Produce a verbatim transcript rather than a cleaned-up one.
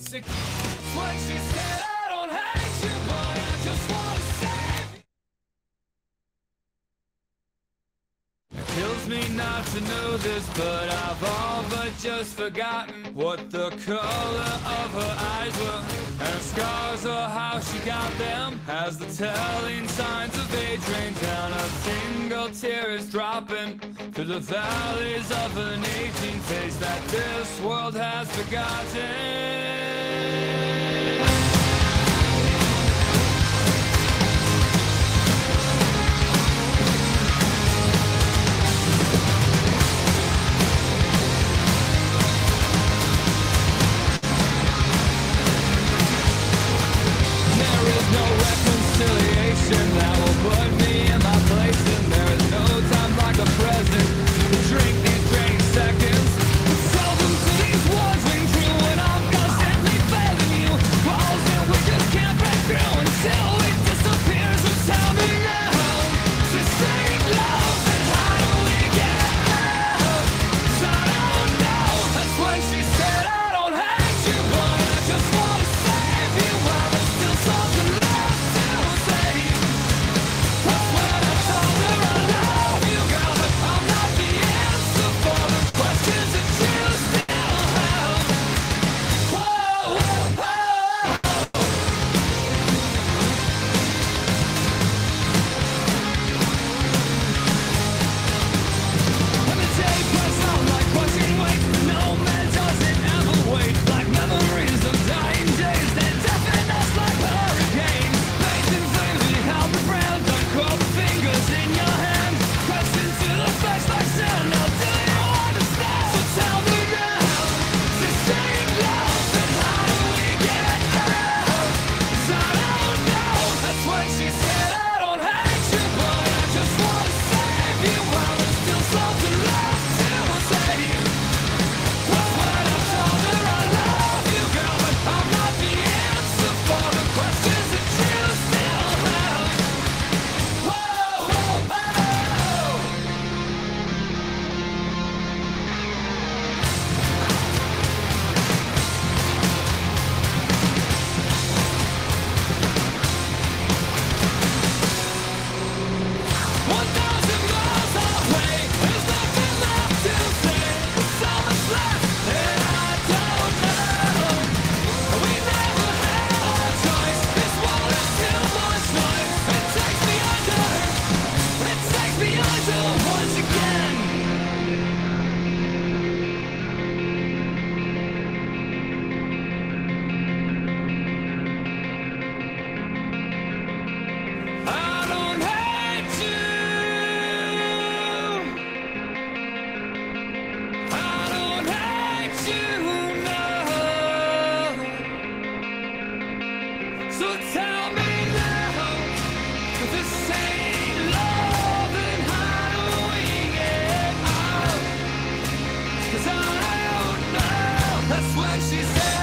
sick. When she said I don't hate you, boy, I just wanna save you. It kills me not to know this, but I've all but just forgotten what the color of her eyes were, and scars or how she got them. As the telling signs of age rain down, a single tear is dropping through the valleys of an aging face that this world has forgotten. That will put me in my place, and there is no time like the present to drink these drained seconds. Sell them to these words ring true, and I'm constantly failing you. Walls that we just can't break through until it disappears. So tell me now, sustain love, and how do we get out? 'Cause I don't know. That's when she said I don't hate you, but I just wanna save you. While there's still something left to say. So tell me now, this ain't love, and how do we get out? 'Cause I don't know. That's when she said